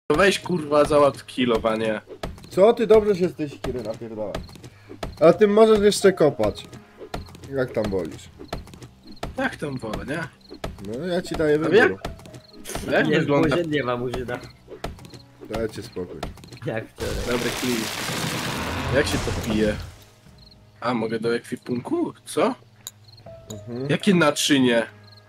To weź kurwa załatw kilowanie. Co ty dobrze się z tej siekiery napierdala. A ty możesz jeszcze kopać. Jak tam wolisz. Jak tam wolę, nie? No ja ci daję jak- wybór. Jak Nie, wygląda? murzyn nie ma murzyna. Dajcie spokój. Jak wczoraj. Dobry klip. Jak się to pije? A, mogę do ekwipunku? Co? Mhm. Jakie naczynie?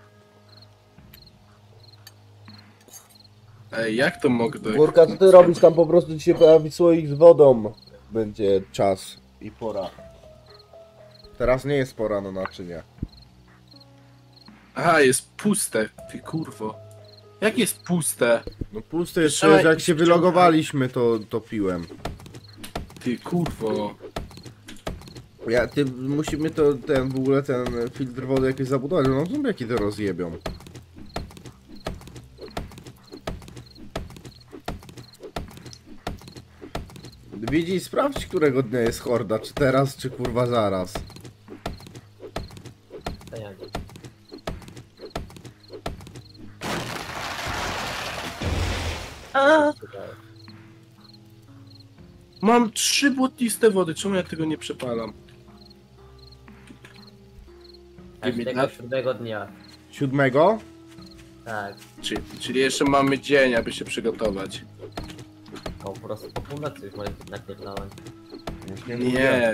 Ej, jak to mogę do Górka, co ty robisz tam po prostu ci się pojawi słoik z wodą. Będzie czas i pora. Teraz nie jest pora na naczynia. Aha, jest puste, ty kurwo. Jak jest puste? No puste jest, Strzelaj że jak i się wciągaj. wylogowaliśmy to piłem. Ty kurwo. Musimy w ogóle ten filtr wody jakiś zabudować, no zombiaki to rozjebią. Widzi, sprawdź którego dnia jest horda, czy teraz, czy kurwa zaraz. To ja nie. A! Mam 3 błotniste wody, czemu ja tego nie przepalam? Aż tego 7 dnia. 7? Tak. Czyli jeszcze mamy dzień, aby się przygotować. O, po prostu po północy już moim napierdalałem. Nie.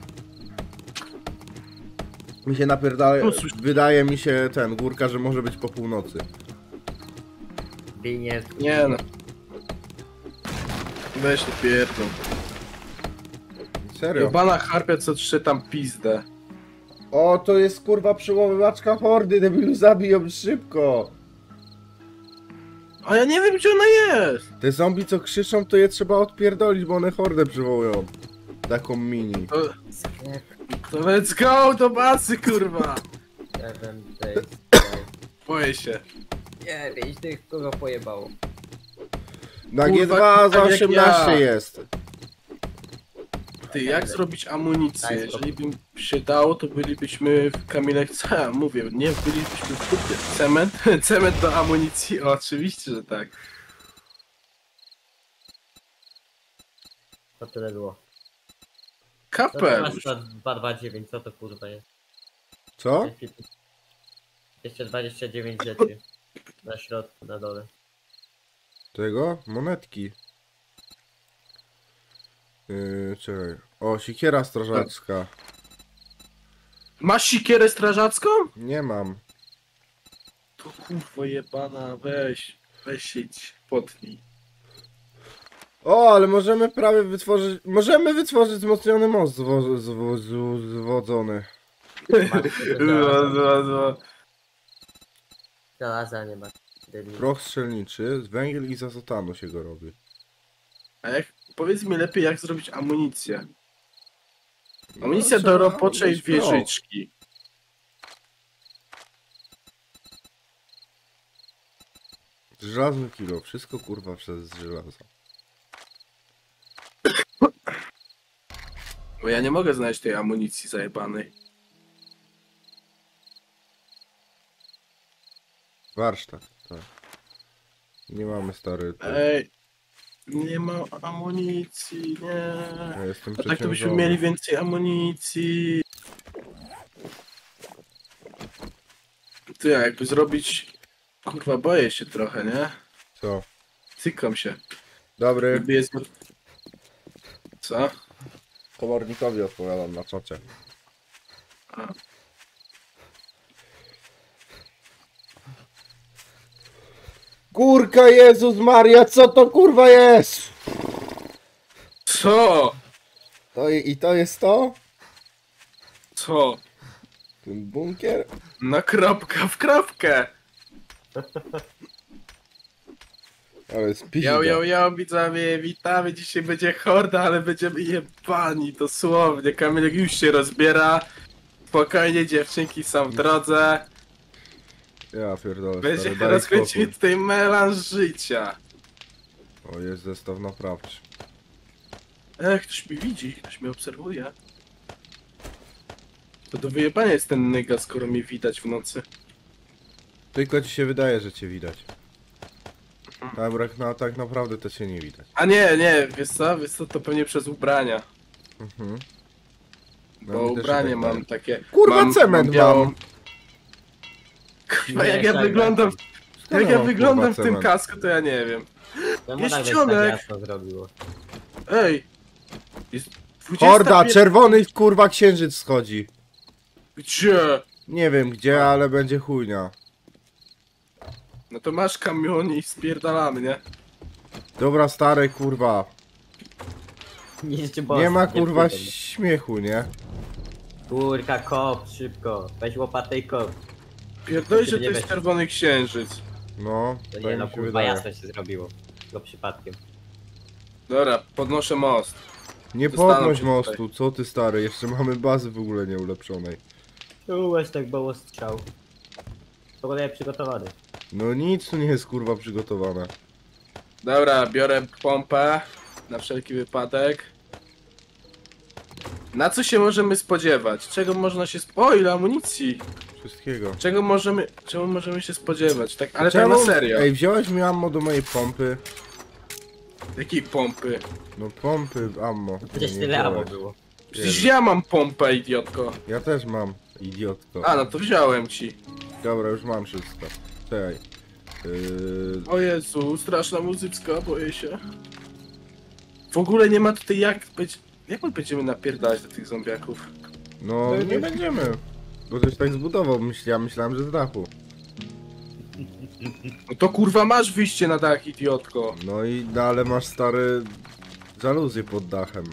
Mi się napierdala, No cóż. wydaje mi się Górka, że może być po północy. Binie. Nie no. Weź to pierdol. Serio? Jebana harpia, co trze tam pizdę. O, to jest kurwa przełamywaczka hordy, debilu, zabiją szybko! A ja nie wiem, gdzie ona jest. Te zombie co krzyczą, to je trzeba odpierdolić, bo one hordę przywołują. Taką mini. Sklep. To let's go do basy, kurwa. 7 days. Boję się. Nie, wiesz, tych kogo pojebało. Na Kurwa, G2 za tak jak 18 ja. jest. Ty, jak zrobić amunicję? Daj Jeżeli by się dało, to bylibyśmy w Kamilek... Co ja mówię? Nie, bylibyśmy w kupie. Cement? Cement do amunicji? O, oczywiście, że tak. To tyle było. To masz Kapelusz. na 229, co to kurwa jest? Co? 229 rzeczy. Na środku, na dole. Tego? Monetki. Czekaj. O, siekiera strażacka. Masz sikierę strażacką? Nie mam. To kurwa jebana, weź. Weź się idź, potnij. O, ale możemy prawie wytworzyć... Możemy wytworzyć wzmocniony most zwodzony. Żelaza nie ma. Debil. Proch strzelniczy, z węgiel i z azotanu się go robi. A jak... Powiedz mi lepiej, jak zrobić amunicję. Amunicja trzeba do roboczej mieć proch. wieżyczki. Żelazny kilo, wszystko kurwa przez żelazo. Bo ja nie mogę znaleźć tej amunicji zajebanej. Warsztat, tak. Nie mamy stary. Ej, nie ma amunicji, nie. Ja jestem A tak to byśmy przeciążony. mieli więcej amunicji. Ty, jakby zrobić... Kurwa, boję się trochę, nie? Co? Cykam się. Dobry. Jakby jest... Co? Komornikowi odpowiadam na czacie. A. Kurka, Jezus Maria, co to kurwa jest? Co? I to jest to? Co? Ten bunkier? Na kropka w kropkę. Ale spizda. Yo, widzowie, witamy. Dzisiaj będzie horda, ale będziemy jebani, dosłownie. Kamilek już się rozbiera. Spokojnie, dziewczynki są w drodze. Ja pierdolę, stary, Będziemy daj rozkręcili spokój. tutaj melanż życia. O, jest zestaw naprawczy. Ktoś mi widzi, ktoś mnie obserwuje. To do wyjebania jest ten nyga, skoro mnie widać w nocy. Tylko ci się wydaje, że cię widać. Dobra, no tak naprawdę to się nie widać. A nie, wiesz co, to pewnie przez ubrania. Mhm. No, Bo mi też się ubranie tak mam wydaje. takie... Kurwa, cement białą- mam. Kurwa, Nie, jak ja tak, wyglądam, Skąd jak ja mam, wyglądam w kurwa, tym cement? kasku, to ja nie wiem. Czemu Jest nagle cionek. tak jasno zrobiło? Ej! Jest 21. Horda, czerwony kurwa księżyc schodzi. Gdzie? Nie wiem gdzie, ale będzie chujnia. No to masz kamion i spierdalamy, nie? Dobra, stary kurwa. Niszczy boss. Nie ma kurwa wchodzą. śmiechu, nie? Kurka, kop, szybko. Weź łopatę i kop. Pierdolę, że to nie jest weź. czerwony księżyc. No, To tak nie no, mi się kurwa, wydaje. jasno się zrobiło. Go przypadkiem. Dobra, podnoszę most. Nie Zastanów podnoś się mostu, co ty stary, jeszcze mamy bazy w ogóle nieulepszonej. Ułeś tak było strzał. W ogóle przygotowany. No nic tu nie jest kurwa przygotowane. Dobra, biorę pompę. Na wszelki wypadek. Na co się możemy spodziewać? Czego można się O, ile amunicji! Wszystkiego. Czego możemy się spodziewać? Tak, ale tak na serio. Ej, wziąłeś mi ammo do mojej pompy? Jakiej pompy? No pompy, ammo. Przecież Nie tyle ammo wziąłeś. było. Przecież ja mam pompę, idiotko. Ja też mam, idiotko. A, no to wziąłem ci. Dobra, już mam wszystko. Czekaj. O Jezu, straszna muzyczka, boję się. W ogóle nie ma tutaj jak my będziemy napierdalać do tych zombiaków? No nie będziemy. Bo ktoś tak zbudował, myślałem, że z dachu. No to kurwa masz wyjście na dach, idiotko. No i no, ale masz stary żaluzję pod dachem.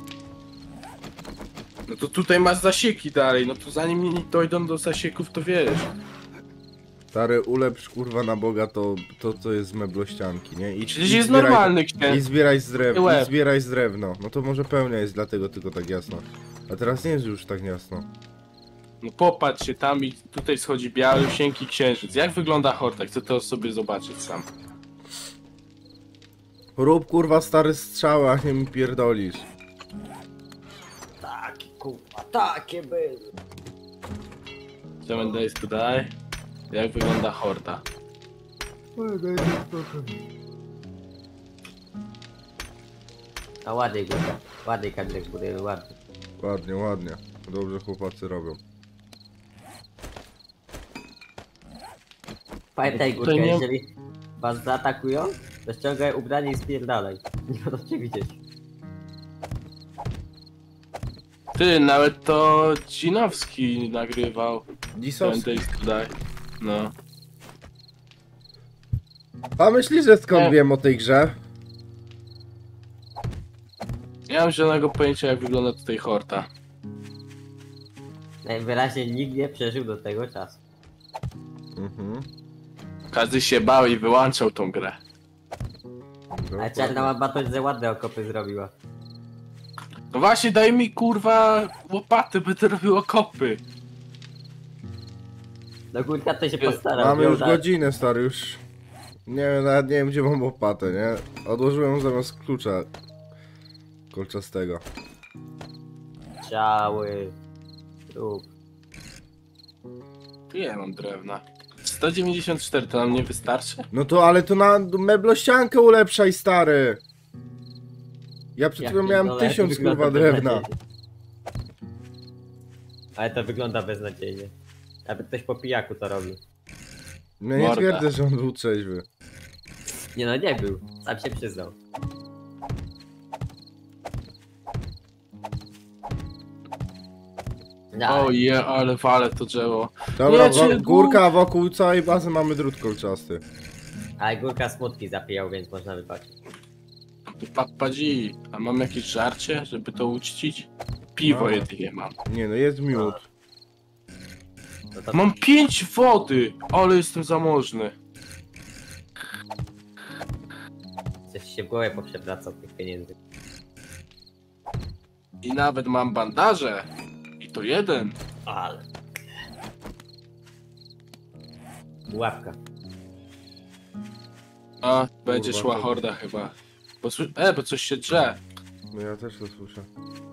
No to tutaj masz zasieki dalej, no to zanim nie dojdą do zasieków, to wiesz. Stary, ulepsz kurwa na Boga to co jest z meblościanki, nie? I, Przecież i jest zbieraj- normalny I księżyc. zbieraj z drewno, Łeb. i zbieraj z drewno. No to może pełnia jest dlatego tylko tak jasno. A teraz nie jest już tak jasno. No popatrz się tam i tutaj schodzi białysieńki księżyc. Jak wygląda horta? Chcę to sobie zobaczyć sam. Rób kurwa stary strzały, a nie mi pierdolisz. Takie kurwa, takie były. Seven days to die. Jak wygląda horta? A ładnie górka. Ładnie kadrek buduję, ładnie. Ładnie, ładnie. Dobrze chłopacy robią. Pamiętaj górkę, nie- jeżeli was zaatakują, to ściągaj ubranie i spierdalaj. Nie będą cię widzieć. Ty, nawet to Cinowski nagrywał. Seven Disowski. days to die. No. A myślisz, że skąd Nie. wiem o tej grze? Nie mam żadnego pojęcia jak wygląda tutaj horta. Najwyraźniej nikt nie przeżył do tego czasu. Mhm. Każdy się bał i wyłączał tą grę. A czarna mama to że ładne okopy zrobiła. No właśnie, daj mi kurwa łopaty, będę robił okopy. No górka to się postarał. Mamy ją już dać. godzinę stary, już... Nie wiem, nawet nie wiem gdzie mam łopatę, nie? Odłożyłem ją zamiast klucza kolczastego. Strzały. Trup. Tu ja mam drewna. 194 to nam nie wystarczy? No to ale to na meblościankę ulepszaj stary! Ja przed chwilą miałem pierdolę, 1000 wygląda kurwa drewna. beznadziejnie. Ale to wygląda beznadziejnie. Nawet ktoś po pijaku to robi. No nie Morda. twierdzę, że on był trzeźwy. Nie no, nie był. Sam się przyznał. No, Oje, ale wale to drzewo. Dobra, Nie, czy górka wokół całej bazy mamy drut kolczasty. ale górka smutki zapijał, więc można wybaczyć. Padzi. A mam jakieś żarcie, żeby to uczcić? Piwo No. jedynie mam. Nie no, jest miód. No to Mam 5 wody, ale jestem zamożny. coś się w głowę poprzewracał tych pieniędzy. I nawet mam bandaże. I to jeden. Ale. Łapka. A, będzie Kurwa, szła to- horda chyba. Bo coś się drze. No ja też to słyszę.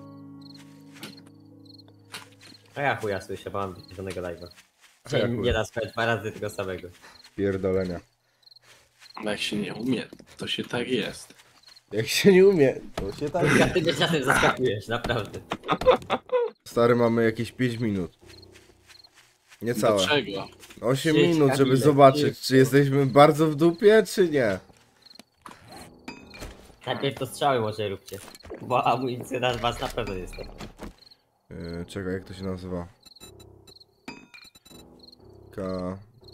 A ja chuja słyszę, bo mam wyciszonego live'a. A ja Czyli chuj. nie raz, ale 2 razy tego samego. Pierdolenia. No jak się nie umie, to się tak jest. Jak się nie umie, to się tak... Ja ty mnie czasem zaskakujesz, naprawdę. Stary, mamy jakieś 5 minut. Niecałe. Dlaczego? 8 Siedź, minut, żeby Kamilek, zobaczyć, siedź. czy jesteśmy bardzo w dupie, czy nie. Najpierw to strzały może róbcie. Bo amunicja na was na pewno jest. Czekaj, jak to się nazywa? Ka...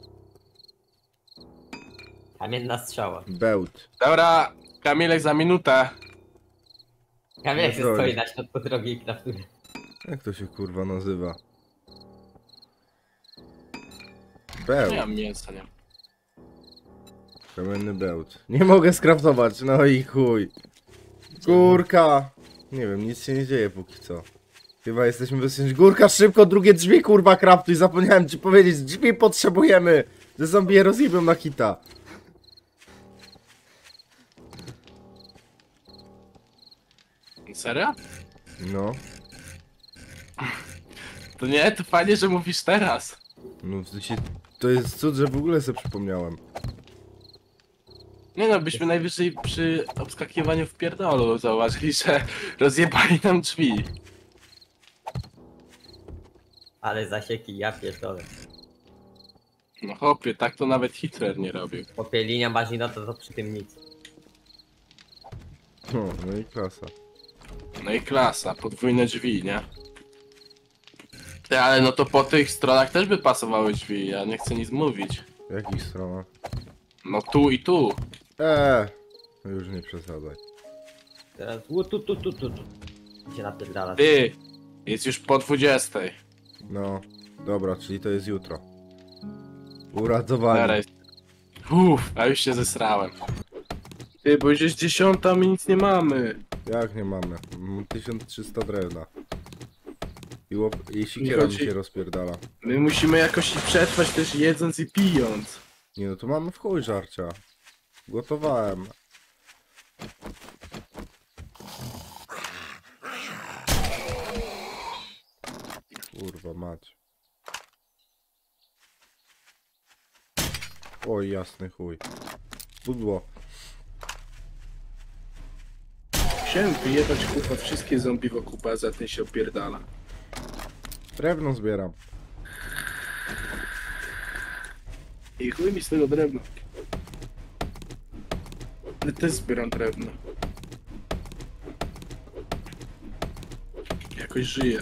Kamienna strzała. Bełt. Dobra, Kamilek za minutę. Kamilek No się drogi. stoi na środku drogi i kraftuje. Jak to się kurwa nazywa? Nie Bełt. mam mięsa, nie. Kamienny bełt. Nie mogę skraftować, no i chuj. Górka! Nie wiem, nic się nie dzieje póki co. Chyba jesteśmy bezpieczni. Górka, szybko, drugie drzwi, kurwa, kraftuj. Zapomniałem ci powiedzieć, drzwi potrzebujemy. Że zombie je rozjebią na hita. Serio? No. To nie, to fajnie, że mówisz teraz. No, to jest cud, że w ogóle sobie przypomniałem. Nie no, byśmy najwyżej przy obskakiwaniu w pierdolu zauważyli, że rozjebali nam drzwi. Ale zasieki, ja pierdolę. No chłopie, tak to nawet Hitler nie robił. Popie linia bazina to przy tym nic. No i klasa. No i klasa, podwójne drzwi, nie? Ty, ale no to po tych stronach też by pasowały drzwi, ja nie chcę nic mówić. W jakich stronach? No tu i tu. No już nie przesadzaj. Teraz tu. Się napierdala. Ty, jest już po 20. No, dobra, czyli to jest jutro. Uratowani. Teraz. A już się zesrałem. Ty, bo już jest 10, a my nic nie mamy. Jak nie mamy? Mam 1300 drewna. I siekiera mi chodzi- się rozpierdala. My musimy jakoś przetrwać też jedząc i pijąc. Nie no, to mamy w chuj żarcia. Gotowałem. Kurwa mać. Oj, jasny chuj. Pudło. Chciałem wyjebać kurwa wszystkie zombie wokół bazy, a ten się opierdala. Drewno zbieram. I chuj mi z tego drewna. Ale też zbieram drewno. Jakoś żyję.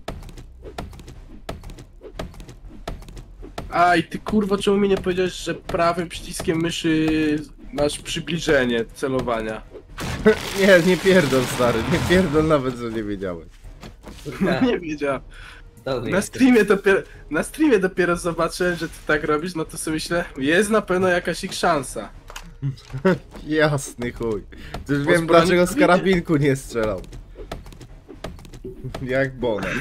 A i ty kurwa, czemu mi nie powiedziałeś, że prawym przyciskiem myszy masz przybliżenie celowania? Nie pierdol stary, nie pierdol nawet, że nie wiedziałeś. Nie wiedziałem. Dobry Na streamie dopiero zobaczyłem, że ty tak robisz, no to sobie myślę, jest na pewno jakaś ich szansa. Jasny chuj. To już Bo wiem z dlaczego z broni- karabinku nie strzelał. Jak Bonner.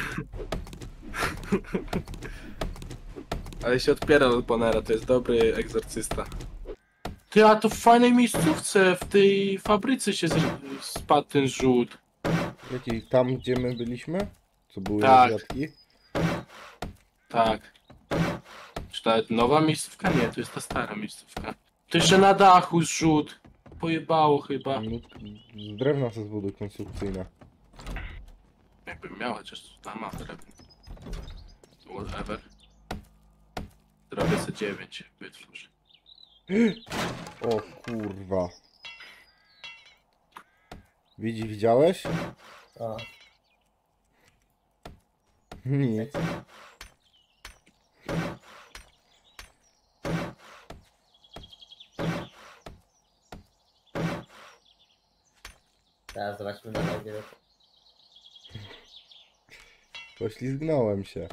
Ale się odpiera od Bonera, to jest dobry egzorcysta. Ty, a to w fajnej miejscówce, w tej fabryce się spadł ten żółt. Jaki tam gdzie my byliśmy? Co były Tak. rozwiadki? Tak. Czy to nawet nowa miejscówka? Nie, to jest ta stara miejscówka. To jeszcze na dachu zrzut. Pojebało chyba. No, z drewna se zbuduj konstrukcyjne. Jakbym miał, chociaż tam ma drewno. Whatever. Zrobię sobie 9, wytwórz. O kurwa. Widziałeś? O, Nic. teraz zobaczmy na razie. Poślizgnąłem się.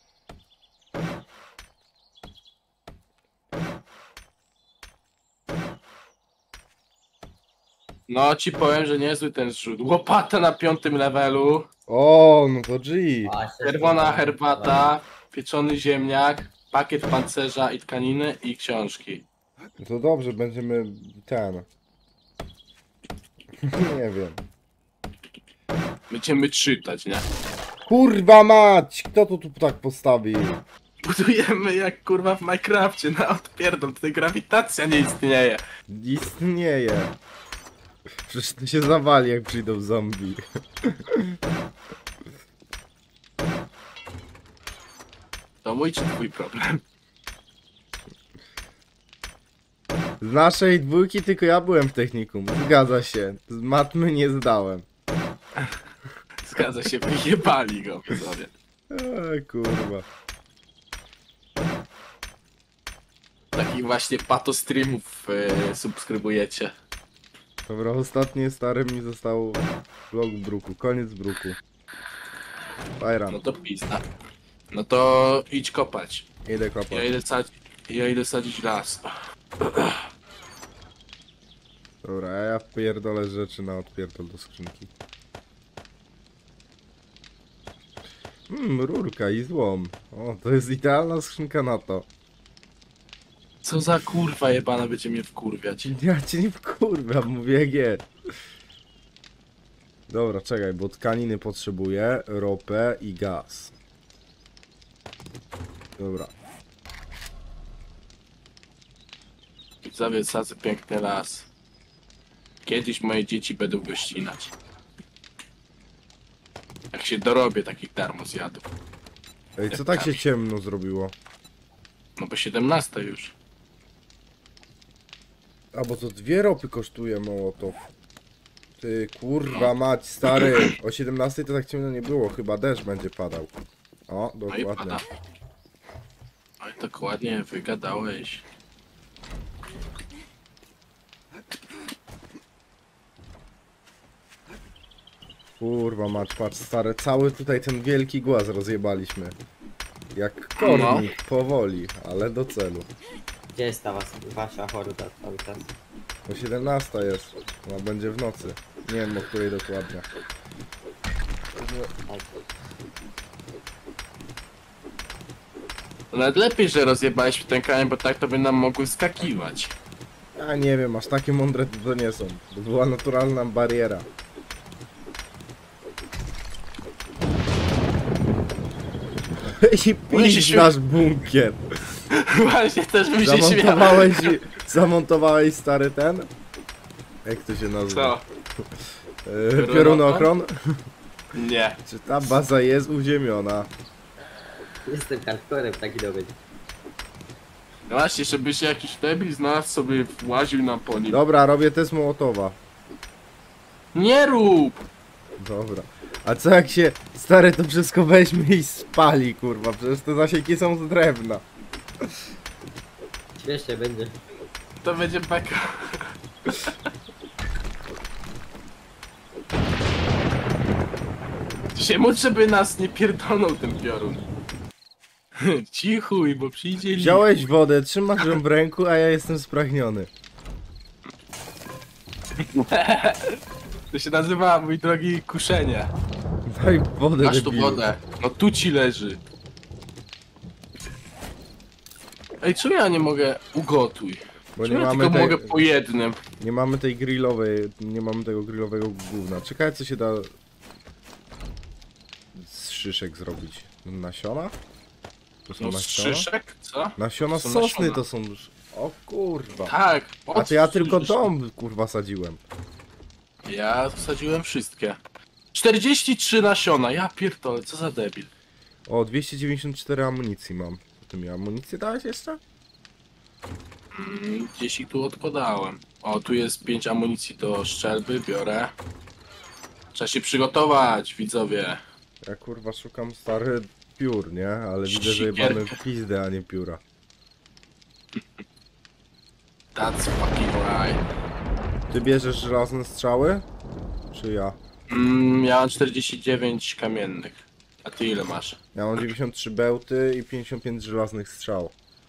No ci powiem, że niezły ten zrzut. Łopata na 5. levelu. O, no to G. Czerwona herbata. Pieczony ziemniak. Pakiet pancerza i tkaniny i książki. No to dobrze, będziemy ten. Nie wiem. Będziemy czytać, nie? Kurwa mać! Kto to tu tak postawił? budujemy jak kurwa w Minecrafcie, na odpierdol, tutaj grawitacja nie istnieje. Istnieje. Przecież to się zawali, jak przyjdą zombie. To mój czy twój problem? Z naszej dwójki tylko ja byłem w technikum. Zgadza się. Z matmy nie zdałem. Zgadza się, wyjebali go sobie. Kurwa. Takich właśnie patostreamów subskrybujecie. Dobra, ostatnie stare mi zostało vlog bruku. Koniec bruku. Fajran. No to pizda. No to idź kopać. Idę kopać. Ja idę sadzić las. Dobra, a ja wpierdolę rzeczy na odpierdol do skrzynki. Rurka i złom. O, to jest idealna skrzynka na to. Co za kurwa jebana będzie mnie wkurwiać. Ja cię nie wkurwiam, mówię jak jest. Dobra, czekaj, bo tkaniny potrzebuję, ropę i gaz. Dobra. Widzowie, sadzę piękny las. Kiedyś moje dzieci będą go ścinać. Jak się dorobię takich darmozjadów. Ej, co tak się ciemno zrobiło? No bo 17 już. A bo to 2 ropy kosztuje Mołotow. Ty kurwa mać, stary. O 17 to tak ciemno nie było, chyba deszcz będzie padał. O, No i dokładnie. pada. Oj, dokładnie wygadałeś. Kurwa mać, patrz stary, cały tutaj ten wielki głaz rozjebaliśmy. Jak kornik, powoli, ale do celu. Gdzie jest ta wasza horda cały czas? O 17 jest, ona będzie w nocy. Nie wiem o której dokładnie. To nawet lepiej, że rozjebałeś ten kamień, bo tak to by nam mogły skakiwać. Ja nie wiem, aż takie mądre to nie są. To była naturalna bariera. I pisz nasz bunkier. Właśnie też bym się śmiał. Zamontowałeś stary ten? Jak to się nazywa? Co? Piorunochron? Nie. Czy ta baza jest uziemiona? Jestem hardcorem taki dobry. No właśnie, żeby się jakiś debil znalazł sobie łaził nam po nim. Dobra, robię test Mołotowa. Nie rób! Dobra. A co jak się stary to wszystko weźmie i spali, kurwa? Przecież te zasieki są z drewna. Śmiesznie będzie. To będzie beka. Się módl, żeby nas nie pierdolnął ten piorun. Cichuj, bo przyjdzie li. Wziąłeś wodę, trzymasz ją w ręku, a ja jestem spragniony. To się nazywa, mój drogi, kuszenie. Daj wodę, Masz tu debilu. wodę. No tu ci leży. Ej, czemu ja nie mogę ugotuj? Bo Czemu ja tylko mogę po jednym? nie mamy tej grillowej, nie mamy tego grillowego gówna. Czekaj, co się da z szyszek zrobić. Nasiona? To są No z nasiona? szyszek? Co? Nasiona są sosny nasiona. to są... O kurwa. Tak. A to ja tylko dom kurwa sadziłem. Ja wsadziłem wszystkie. 43 nasiona, ja pierdolę, co za debil. O, 294 amunicji mam. Ty mi amunicję dałeś jeszcze? Gdzieś ich tu odkładałem. O, tu jest 5 amunicji do strzelby, biorę. Trzeba się przygotować, widzowie. Ja kurwa szukam stary piór, nie? Ale widzę, że Sikierka. mamy pizdę, a nie pióra. That's fucking right. Ty bierzesz żelazne strzały? Czy ja? Ja mam 49 kamiennych. A ty ile masz? Ja mam 93 bełty i 55 żelaznych strzał.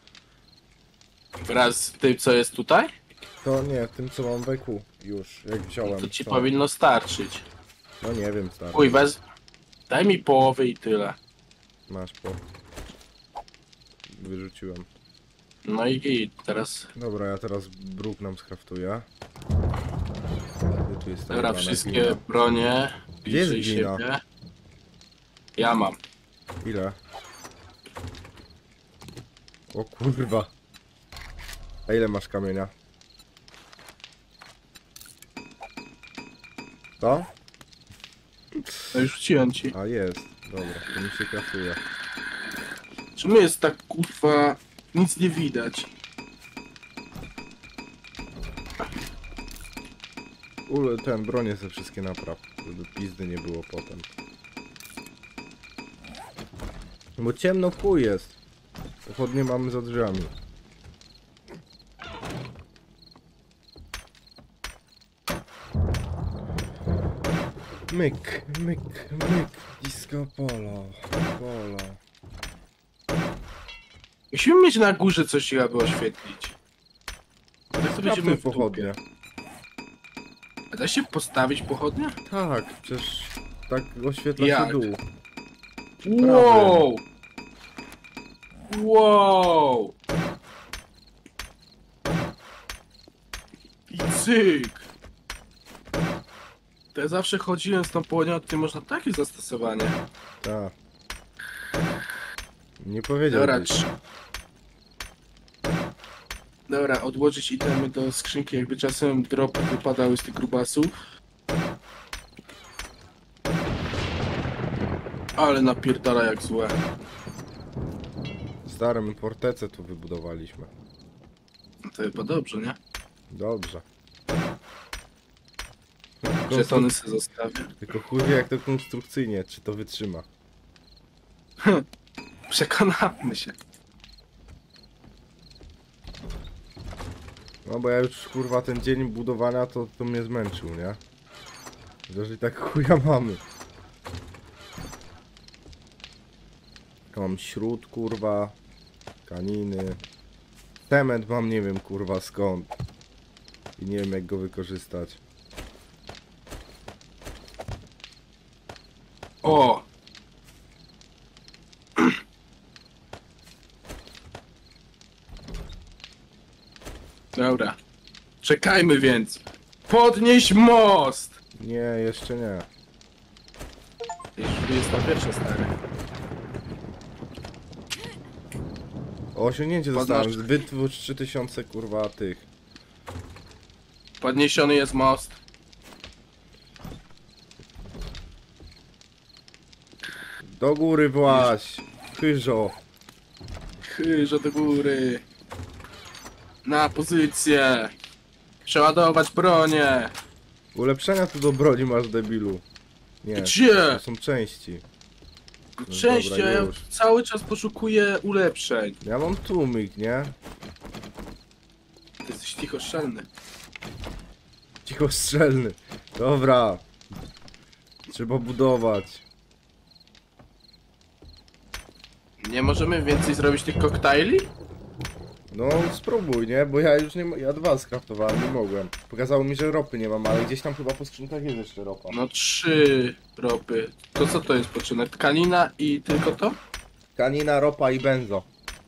Wraz z tym, co jest tutaj? To nie, tym co mam w EQ już, jak wziąłem. To ci to- powinno starczyć. No nie wiem, stary. Uj, daj mi połowę i tyle. Masz po. Wyrzuciłem. No i teraz... Dobra, ja teraz bruk nam skraftuję. Gdzie tu jest ta Dobra, jebana wszystkie glina? bronie. Gdzie jest bliżej glina? siebie. Ja mam. Ile? O kurwa. A ile masz kamienia? Co? No już rzuciłem ci. A jest. Dobra, to mi się kasuje. Czemu jest tak kurwa... Nic nie widać? Ten bronię ze wszystkie napraw, żeby pizdy nie było potem. Bo ciemno w chuj jest. Pochodnie mamy za drzwiami. Myk, myk, myk, disco polo, polo. Musimy mieć na górze coś, aby oświetlić. Tak to będziemy Skraptuj w dupie. pochodnie. A da się postawić pochodnie? Tak, przecież tak oświetla Jak? się dół. Wow! Wow! I cyk! To ja zawsze chodziłem z tą połonią, a tutaj można takie zastosowanie. Tak. Nie Dobra, powiedziałbyś. Dobra, odłożyć itemy do skrzynki, jakby czasem dropy wypadały z tych grubasów. Ale napierdala jak złe. Stare, my fortecę tu wybudowaliśmy. No to chyba dobrze, nie? Dobrze. Żetony sobie zostawię. Tylko chuj wie jak to konstrukcyjnie, czy to wytrzyma. Przekonamy się. No bo ja już kurwa ten dzień budowania to mnie zmęczył, nie? Jeżeli tak chuja mamy. Ja mam śród kurwa, kaniny. Cement mam nie wiem kurwa skąd. I nie wiem jak go wykorzystać. O! Dobra. Czekajmy więc. Podnieś most! Nie, jeszcze nie. Już jest ta pierwsza stary. O osiągnięcie Podnoś- dostałem. Wytwórz 3000 kurwa tych. Podniesiony jest most. Do góry właź! Chyżo! Chyżo do góry. Na pozycję. Przeładować bronię. Ulepszenia tu do broni masz debilu. Nie, Gdzie? to są części. Częściej, dobra, a ja już. cały czas poszukuję ulepszeń. Ja mam tłumik, nie? Ty jesteś cichoszczelny. Cicho strzelny. Dobra. Trzeba budować. Nie możemy więcej zrobić tych koktajli? No spróbuj, nie? Bo ja już nie ja dwa skraftowałem, nie mogłem. Pokazało mi, że ropy nie mam, ale gdzieś tam chyba po skrzynkach jest jeszcze ropa. No 3 ropy. To co to jest poczynek? Tkanina i tylko to? Kanina, ropa i benzo.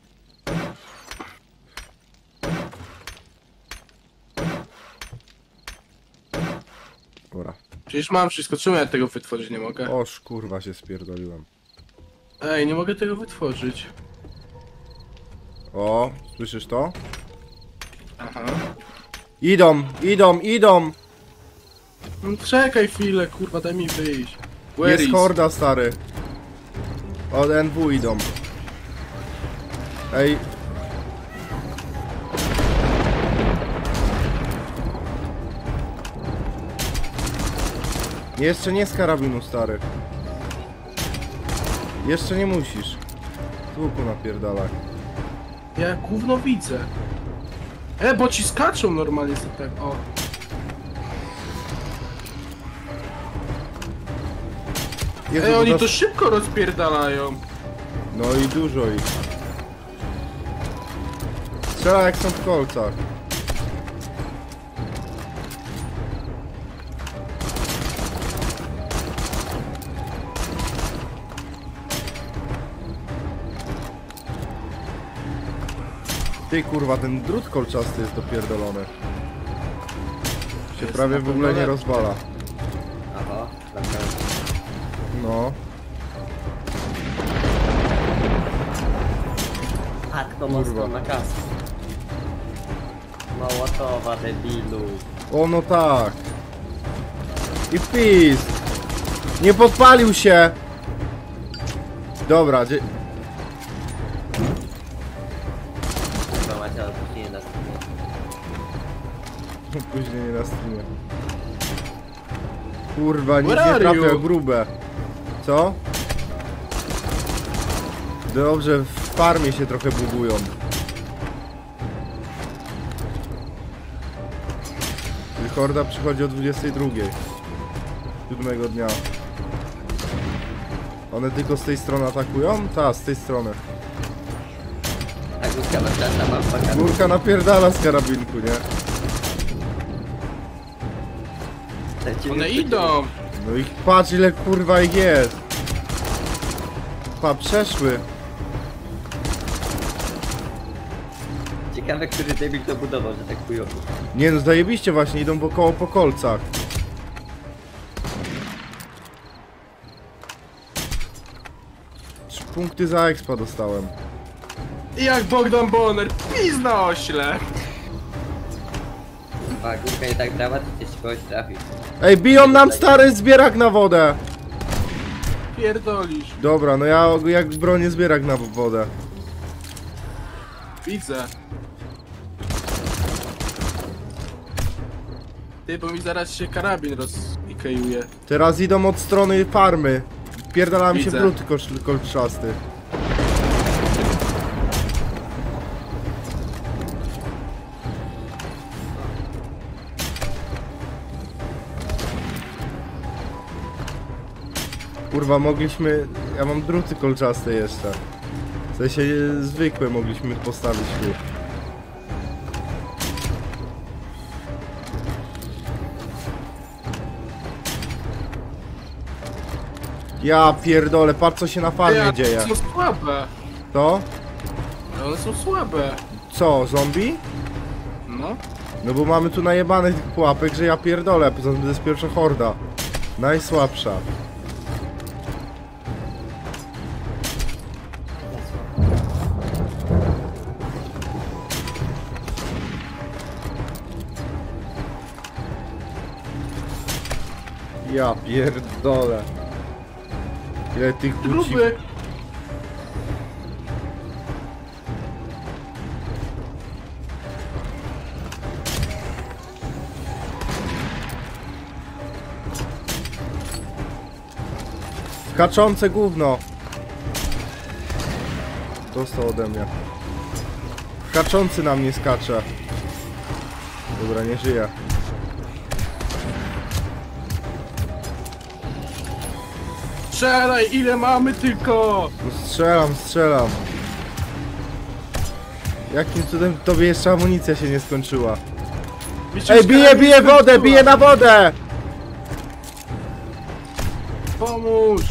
Dobra. Przecież mam wszystko, czemu ja tego wytworzyć nie mogę? Oż kurwa się spierdoliłem. Ej, nie mogę tego wytworzyć. O, słyszysz to? Aha. Idą, idą, idą! No czekaj chwilę, kurwa, daj mi wyjść. Where Jest is? horda, stary. Od NW idą. Ej. Jeszcze nie z karabinu, stary. Jeszcze nie musisz. Z łuku napierdalaj. Ja gówno widzę. Bo ci skaczą normalnie sobie tak, o. Jezu, Oni bo to szybko rozpierdalają. No i dużo ich. Strzela jak są w kolcach. Ty kurwa, ten drut kolczasty jest dopierdolony. Się Jest prawie na w ogóle pewno nie lepszy. rozwala. Aha, dobra. No. Matko mocno na kasę. Mołotowa, debilu. O no tak. I pis. Nie podpalił się. Dobra, Chyba macie opóźnienie na streamie. Później na streamie. Kurwa, nic Where nie are trafia you? grube. Co? Dobrze, w farmie się trochę bugują. Horda przychodzi o 22. 7 dnia. One tylko z tej strony atakują? Ta, z tej strony. A górka na klasa mam pakać. Górka napierdala z karabinku, nie? One idą! No ich patrz ile kurwa ich jest. Pa, przeszły. Ciekawe, który debil to budował, że tak chujowo. Nie no, zajebiście właśnie, idą wokoło po kolcach. Trzy punkty za expa dostałem. I jak Bogdan Bonner, pizna ośle! A górka nie tak dramatycznie się kogoś trafił. Ej, biją nam stary zbierak na wodę. Pierdolisz. Dobra, no ja jak bronię zbierak na wodę. Widzę. Ty, bo mi zaraz się karabin rozikejuje. Teraz idą od strony farmy. Pierdala mi się Widzę. brud kolczasty. Kurwa, mogliśmy... Ja mam druty kolczaste jeszcze. W sensie zwykłe mogliśmy postawić tu. Ja pierdolę, patrz co się na farmie Ej, dzieje. one są słabe. To? One są słabe. Co, zombie? No. No bo mamy tu najebanych tych pułapek, że ja pierdolę, poza tym to jest pierwsza horda. Najsłabsza. Ja pierdolę. Ile tych kuci... Gruby. Skaczące gówno. Dostał ode mnie. Skaczący na mnie skacze. Dobra, nie żyje. Strzelaj, ile mamy tylko! No strzelam. Jakim cudem tobie jeszcze amunicja się nie skończyła? Mi się Ej, już bije karabin wodę, skończyła. bije na wodę! Pomóż!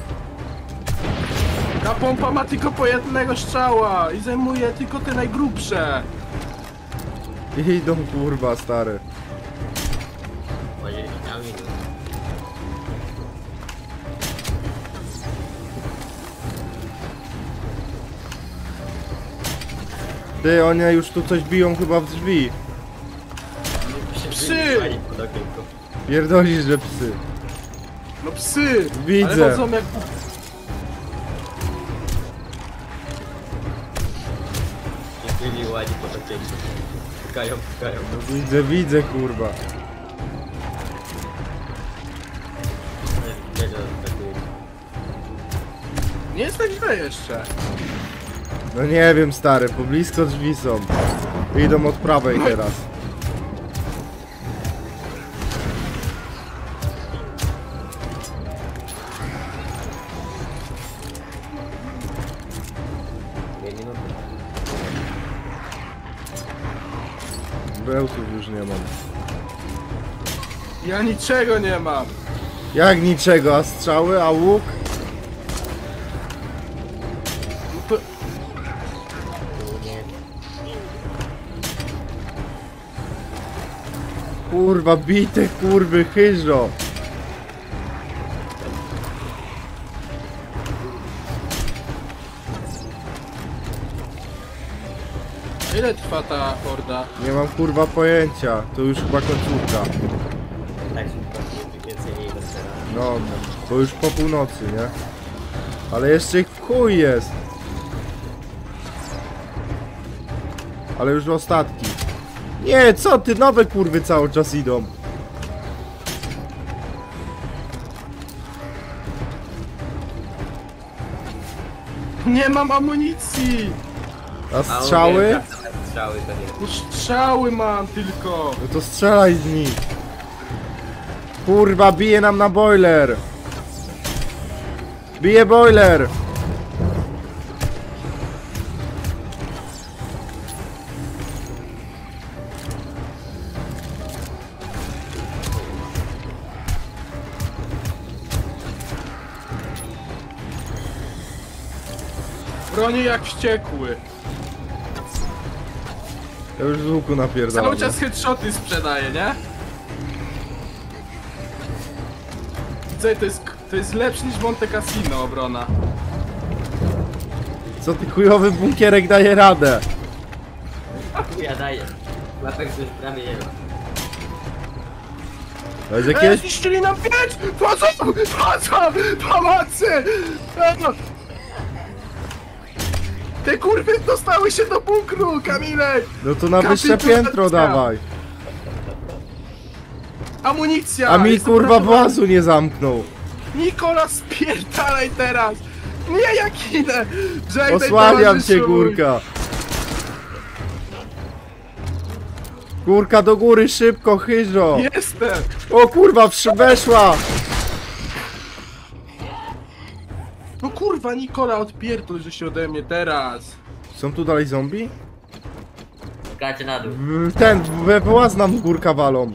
Ta pompa ma tylko po jednego strzała i zajmuje tylko te najgrubsze. Idą kurwa, stary. Może witaminy. Ty, one już tu coś biją chyba w drzwi. Psy! Pod okienko. Pierdolisz, że psy. No psy! Widzę. Ale chodzą jak... Nie byli ładni pod okienko. Pukają. No widzę kurwa. Nie wiem, atakuje. Nie jest tak źle jeszcze. No nie wiem, stary, po blisko drzwi są. Idą od prawej teraz. Dwie minuty. Bełtów już nie mam. Ja niczego nie mam. Jak niczego, a strzały, a łuk? No to... Kurwa, bite kurwy, chyżo. Ile trwa ta horda? Nie mam kurwa pojęcia. To już chyba końcówka. Tak szybko, więcej nie idę teraz. No, bo już po północy, nie? Ale jeszcze ich w chuj jest. Ale już ostatki. Nie, co ty? Nowe kurwy cały czas idą. Nie mam amunicji! A strzały? Strzały to nie. No strzały mam tylko! No to strzelaj z nich. Kurwa, bije nam na boiler. Bije boiler. Bronię jak wściekły. Ja już z łuku napierdalam. Cały czas headshoty sprzedaję, nie? Co, to jest lepsze niż Monte Cassino obrona. Co ty chujowy bunkierek daje radę? Ja daję. Łapek już prawie nie ma. To jest jakieś... Zniszczyli nam piec! Chodzą! Chodzą! Pomocy! Te kurwy dostały się do bunkru, Kamilek! No to na wyższe Kapitulacja! piętro dawaj. Amunicja! A mi Jestem kurwa ratowany. włazu nie zamknął. Nikola, spierdalaj teraz! Nie, jak idę! Żegnaj, Osłaniam cię, towarzyszu! Górka. Górka do góry, szybko, chyżo. Jestem! O kurwa, weszła. No kurwa, Nikola, odpierdol, że się ode mnie teraz! Są tu dalej zombie? Skacie na dół. We właz nam Górka walą.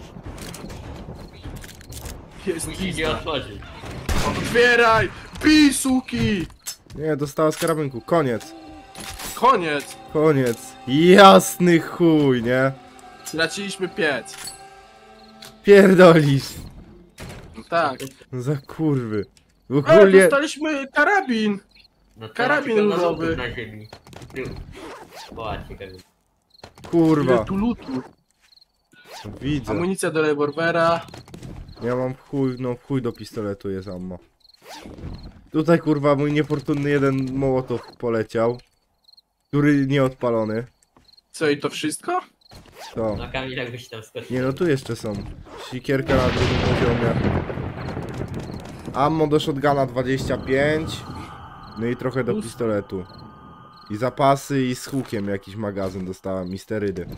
Jest Musicie pizda. otworzyć. Otwieraj! Bij, suki! Nie, dostała z karabinku. Koniec. Koniec! Koniec. Jasny chuj, nie? Straciliśmy piec. Pierdolisz. No tak. Za kurwy. W Ale ogóle... dostaliśmy karabin! No teraz Karabin tylko na luzowy. lód na ziemi. Tu. Popatrzcie, Kamil. Kurwa. Ile tu lutu? Widzę. Amunicja do rewolwera. Ja mam chuj, no chuj do pistoletu jest ammo. Tutaj kurwa mój niefortunny jeden mołotow poleciał. Który nie odpalony. Co, i to wszystko? To. No Kamil, jakbyś tam skoczył. Nie no tu jeszcze są. Sikierka na drugim poziomie. Ammo do shotguna 25. No i trochę do pistoletu. I zapasy i z hukiem jakiś magazyn dostałem i sterydy.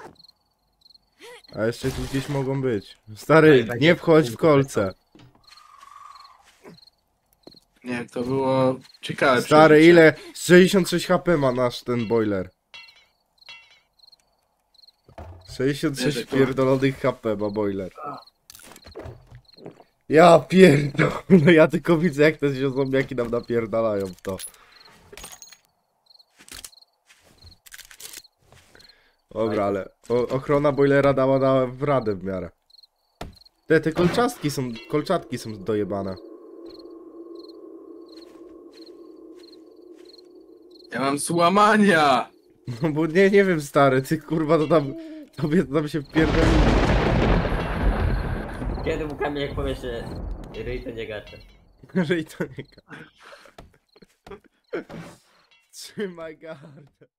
A jeszcze tu gdzieś mogą być. Stary, nie wchodź w kolce. Nie, to było ciekawe. Stary, przeżycie. ile? 66 HP ma nasz ten boiler. 66 Wiedzę, to- pierdolonych HP ma boiler. Ja pierdolę, no ja tylko widzę jak te zombiaki nam napierdalają w to. Dobra, ale ochrona boilera dała w radę w miarę. Te kolczatki są dojebane. Ja mam złamania! No bo nie wiem stary, ty kurwa to tam, tobie to tam się wpierdoli. Kiedy mu Kamil jak powie, że ryj to nie gacze. Że i to nie. Trzymaj gardę.